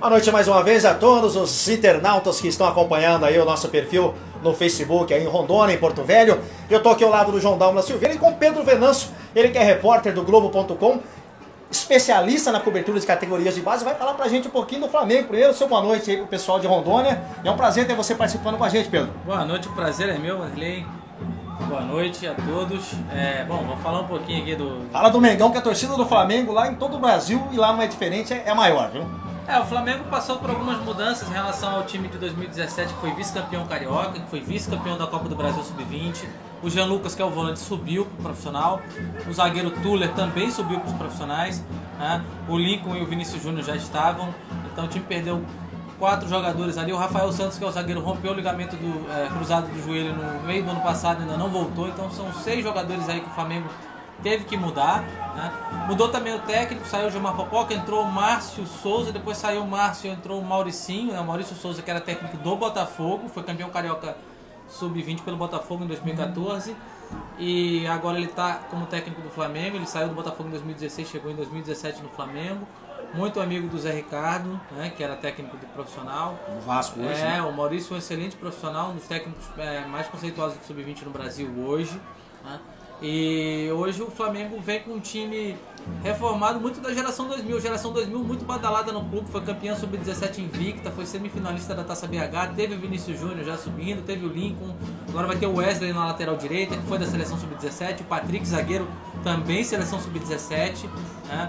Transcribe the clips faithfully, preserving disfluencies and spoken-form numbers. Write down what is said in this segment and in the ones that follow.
Boa noite mais uma vez a todos os internautas que estão acompanhando aí o nosso perfil no Facebook aí em Rondônia, em Porto Velho. Eu tô aqui ao lado do João Dalma Silveira e com Pedro Venâncio, ele que é repórter do Globo ponto com, especialista na cobertura de categorias de base, vai falar pra gente um pouquinho do Flamengo. Primeiro, seu boa noite aí pro pessoal de Rondônia. É um prazer ter você participando com a gente, Pedro. Boa noite, o prazer é meu, Arley. Boa noite a todos. É, bom, vamos falar um pouquinho aqui do... Fala do Mengão, que a torcida do Flamengo lá em todo o Brasil, e lá não é diferente, é maior, viu? É, o Flamengo passou por algumas mudanças em relação ao time de dois mil e dezessete, que foi vice-campeão carioca, que foi vice-campeão da Copa do Brasil sub vinte. O Jean Lucas, que é o volante, subiu para o profissional. O zagueiro Tuller também subiu para os profissionais, né? O Lincoln e o Vinícius Júnior já estavam. Então o time perdeu quatro jogadores ali. O Rafael Santos, que é o zagueiro, rompeu o ligamento do, é, cruzado do joelho no meio do ano passado, ainda não voltou. Então são seis jogadores aí que o Flamengo teve que mudar, né? Mudou também o técnico, saiu o Gilmar Popoca, entrou o Márcio Souza, depois saiu o Márcio, entrou o Mauricinho, né? O Maurício Souza, que era técnico do Botafogo, foi campeão carioca sub vinte pelo Botafogo em dois mil e quatorze, e agora ele está como técnico do Flamengo. Ele saiu do Botafogo em dois mil e dezesseis, chegou em dois mil e dezessete no Flamengo, muito amigo do Zé Ricardo, né? Que era técnico do profissional. O Vasco hoje. É, né? O Maurício é um excelente profissional, um dos técnicos é, mais conceituosos do sub vinte no Brasil hoje, né? E hoje o Flamengo vem com um time reformado, muito da geração dois mil. Geração dois mil muito badalada no clube, foi campeã sub dezessete invicta, foi semifinalista da Taça B H, teve o Vinícius Júnior já subindo, teve o Lincoln, agora vai ter o Wesley na lateral direita, que foi da seleção sub dezessete, o Patrick, zagueiro, também seleção sub dezessete, né?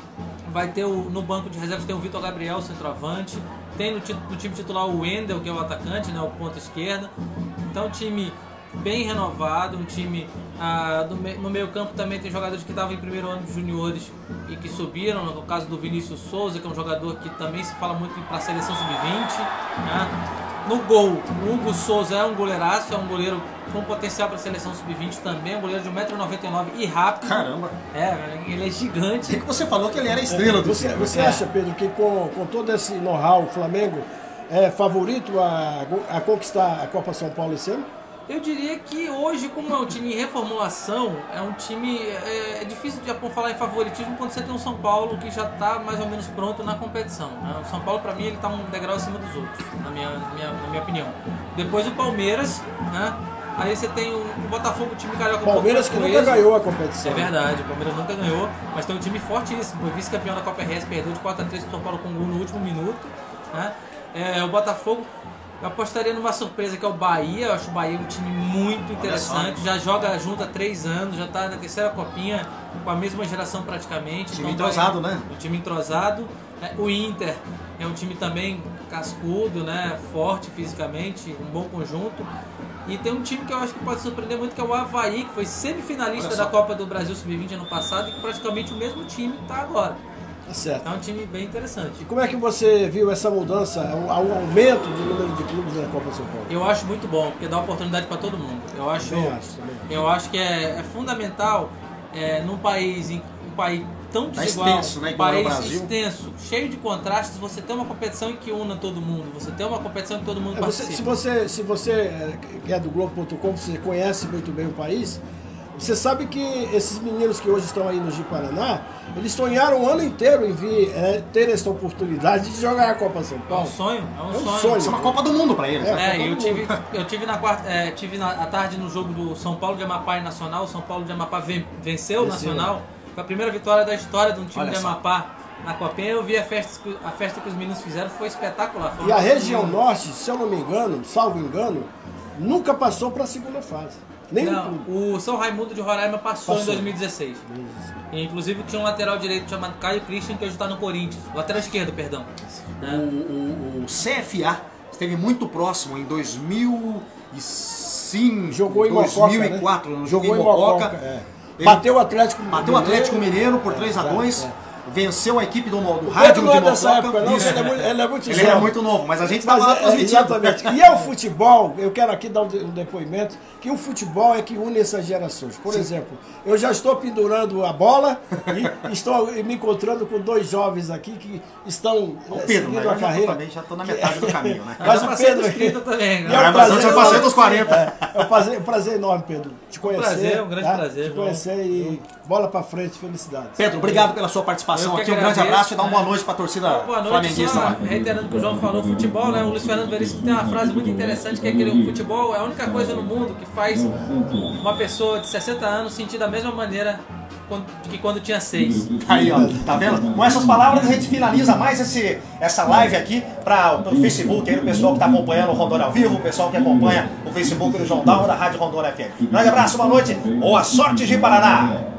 Vai ter o, no banco de reservas tem o Vitor Gabriel, centroavante, tem no, no time titular o Wendel, que é o atacante, né, o ponta esquerda. Então time bem renovado, um time ah, do, no meio campo também tem jogadores que estavam em primeiro ano de juniores e que subiram, no caso do Vinícius Souza, que é um jogador que também se fala muito para a seleção sub vinte, né? No gol, o Hugo Souza é um goleiraço, é um goleiro com potencial para a seleção sub vinte também, um goleiro de um metro e noventa e nove e rápido. Caramba! É, ele é gigante. E que você falou que ele era a estrela do Você, time. você É. acha, Pedro, que com, com todo esse know-how, o Flamengo é favorito a, a conquistar a Copa São Paulo esse ano? Eu diria que hoje, como é um time em reformulação, é um time... É, é difícil de falar em favoritismo quando você tem um São Paulo que já está mais ou menos pronto na competição, né? O São Paulo, para mim, ele está um degrau acima dos outros, na minha, na minha, na minha opinião. Depois o Palmeiras, né? Aí você tem o, o Botafogo, o time carioca. Palmeiras que nunca ganhou a competição. É verdade, o Palmeiras nunca ganhou, mas tem um time fortíssimo. Foi vice-campeão da Copa R S, perdeu de quatro a três para o São Paulo com gol no último minuto, né? É, o Botafogo... Eu apostaria numa surpresa que é o Bahia. Eu acho o Bahia um time muito interessante. Já joga junto há três anos, já está na terceira copinha com a mesma geração praticamente. Time então, entrosado, né? O time entrosado. O Inter é um time também cascudo, né? Forte fisicamente, um bom conjunto. E tem um time que eu acho que pode surpreender muito, que é o Avaí, que foi semifinalista da Copa do Brasil sub vinte ano passado e que praticamente o mesmo time está agora. Tá certo. É um time bem interessante. E como é que você viu essa mudança, o, o aumento do número de clubes na Copa São Paulo? Eu acho muito bom, porque dá oportunidade para todo mundo. Eu acho, Também acho, também. eu acho que é, é fundamental é, num país, em, um país tão Tá desigual, extenso, né, um igual é o país Brasil. extenso, cheio de contrastes, você ter uma competição em que una todo mundo, você ter uma competição em que todo mundo É, você, participa. se você, se você é, que é do Globo ponto com, você conhece muito bem o país, você sabe que esses meninos que hoje estão aí no Ji-Paraná, eles sonharam o ano inteiro em vir é, ter essa oportunidade de jogar a Copa São É um Paulo. sonho, é um, É um sonho. sonho. Isso é uma Copa do Mundo pra eles. É. né? É, Copa eu do tive, Mundo. eu tive na quarta, é, tive na à tarde no jogo do São Paulo de Amapá e Nacional. O São Paulo de Amapá ven- venceu o Venceu. Nacional. Foi a primeira vitória da história de um time Olha de só. Amapá na Copinha. Eu vi a festa, que- a festa que os meninos fizeram, foi espetacular. Foi E a uma- região norte, se eu não me engano, salvo engano, nunca passou para a segunda fase. Nem Não, um clube. o São Raimundo de Roraima passou, Passou. em dois mil e dezesseis. E, inclusive tinha um lateral direito chamado Caio Christian, que hoje está no Corinthians. Lateral esquerdo, perdão. O, Né? o, o C F A esteve muito próximo em dois mil e cinco, Jogou em dois Mococa, mil e quatro, né? no Jogou jogo em em Mococa. Mococa, é. Ele Bateu o Atlético bateu o Atlético Mineiro por três a É, dois. é, é. Venceu a equipe do, do O Rádio Pedro não de é dessa Mococa. época, não, Isso. ele é muito, ele é muito Ele jovem. era muito novo, mas a gente Mas estava lá é, é, transmitindo. exatamente. E é o futebol, eu quero aqui dar um, de- um depoimento, que o futebol é que une essas gerações. Por exemplo, eu já estou pendurando a bola e estou me encontrando com dois jovens aqui que estão O eh, Pedro, seguindo mas eu a já tô carreira. também, já estou na metade do caminho, né? Eu Mas já o passei Pedro dos aqui- trinta também. E né? é um Ah, mas eu já prazer passei enorme. dos quarenta. É, é um prazer, um prazer enorme, Pedro, te conhecer. prazer, um grande tá? prazer, Te João. conhecer e bola pra frente, felicidades. Pedro, obrigado pela sua participação. participação Eu que aqui. Um grande agradeço, abraço e dá uma né? boa noite pra torcida Boa noite, flamenguista só lá. reiterando o que o João falou, futebol, né? O Luiz Fernando Veríssimo tem uma frase muito interessante, que é que o futebol é a única coisa no mundo que faz uma pessoa de sessenta anos sentir da mesma maneira que quando tinha seis. Aí, ó, tá vendo? Com essas palavras a gente finaliza mais esse, essa live aqui para o Facebook, aí o pessoal que tá acompanhando o Rondônia ao vivo, o pessoal que acompanha o Facebook do João Dalma da Rádio Rondônia F M. Grande abraço, boa noite, boa sorte de Paraná!